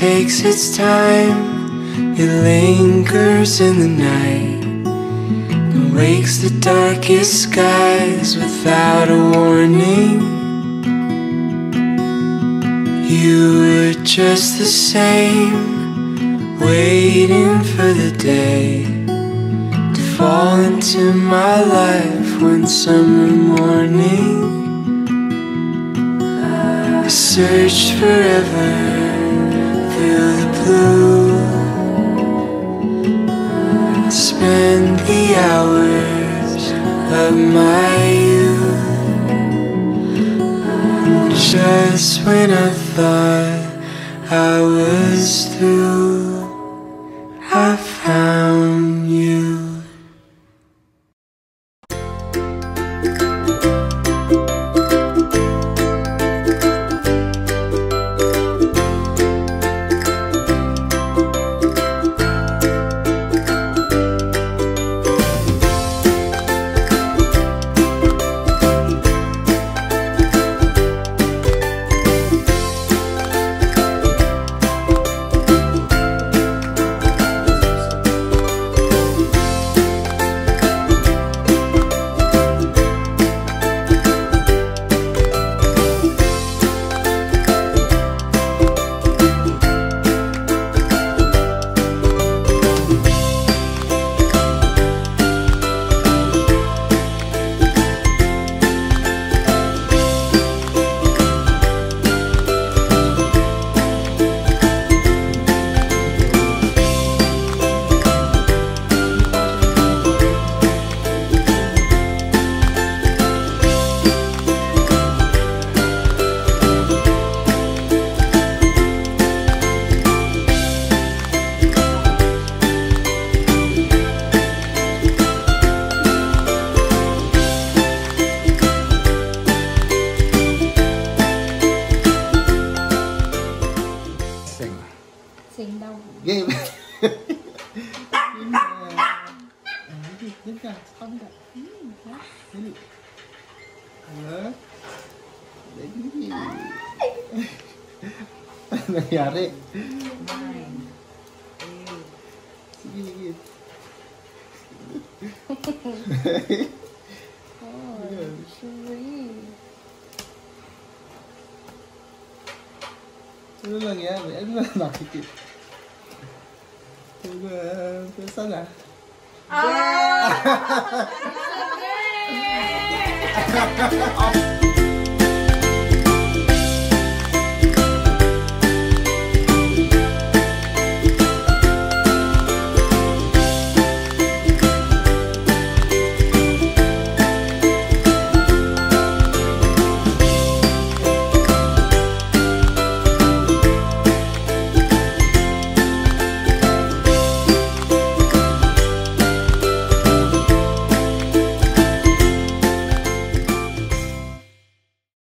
takes its time. It lingers in the night and wakes the darkest skies without a warning. You were just the same, waiting for the day to fall into my life one summer morning. I searched forever through the blue, spend the hours of my youth. Just when I thought I was through, I found you. Xịn đâu game. không được. Nangyari? Ano nangyari? Ano na nakikita? Saan na? Ah!